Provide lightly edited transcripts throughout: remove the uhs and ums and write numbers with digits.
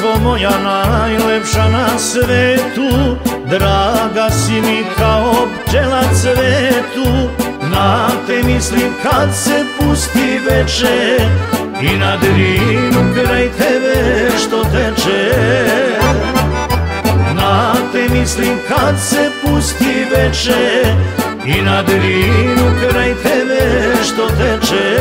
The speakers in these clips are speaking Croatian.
majko moja najlepša na svetu, draga si mi kao pčela cvetu. Na te mislim kad se pusti veče i na Drinu kraj tebe što teče. Na te mislim kad se pusti veče i na Drinu kraj tebe što teče.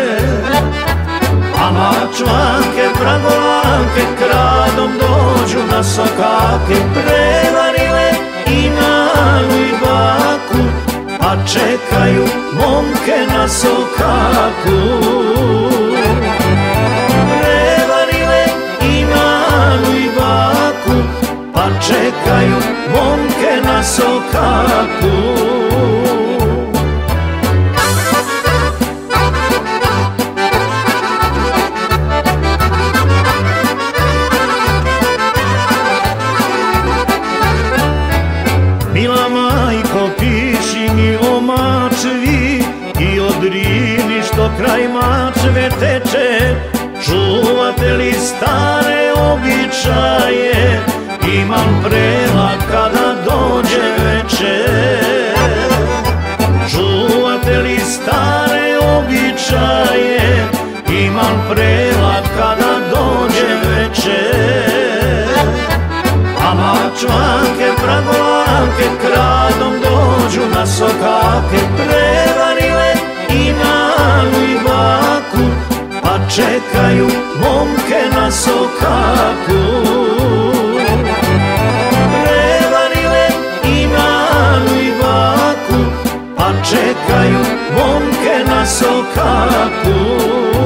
A mačvanke, pragolanke kradom dođu na sokake, prevarile i manu i baku, a čekaju momke na sokaku. Prevarile i manu i baku, pa čekaju momke na sokaku. Mila majko, piši mi o Mačvi i o Drini što kraj Mačve teče. Čuvate li stare običaje, imam prela kada dođe veče. Čuvate li stare običaje, imam prela kada dođe veče. A mačvanke, pragolanke kradom dođu na sokake, prevarile i manu i baku, pa čekaju momke na sokaku. Prevarile i manu i baku, pa čekaju momke na sokaku.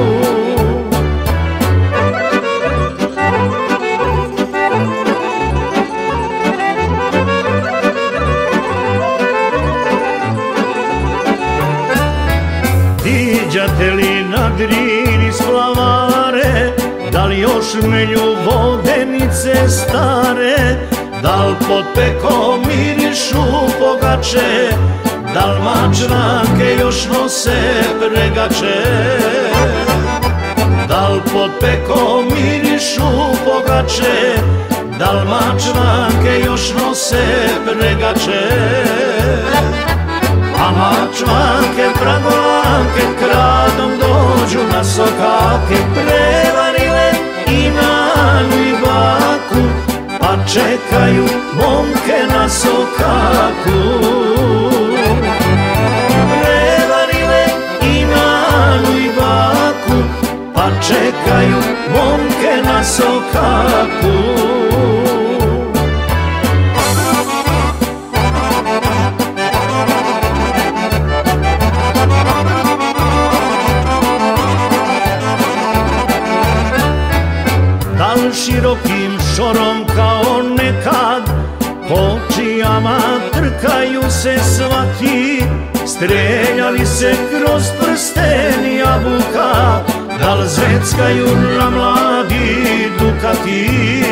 Viđate li na Drini splavare, da li još melju vodenice stare, da li pod pekom mirišu pogače, da li mačvanke još nose pregače. Da li pod pekom mirišu pogače, da li mačvanke još nose pregače. A mačvanke, pragolanke kradom dođu na sokake, prevarile i manu i baku, pa čekaju momke na sokaku. Prevarile i manu i baku, pa čekaju momke na sokaku. Širokim šorom kao nekad, po čijama trkaju se svaki, streljali se kroz prsten jabuka, da li zeckaju na mladi dukati.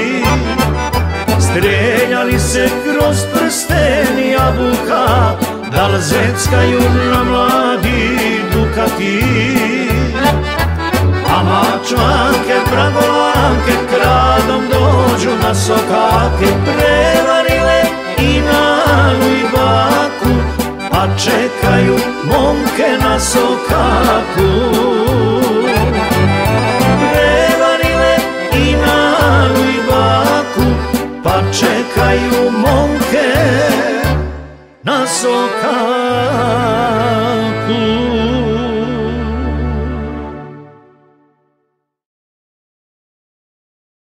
Streljali se kroz prsten jabuka, da li zeckaju na mladi dukati. A mačvanke, pragolanke kradom dođu na sokake, prevarile i manu i baku, pa čekaju momke na sokaku. Prevarile i manu i baku, pa čekaju momke na sokaku.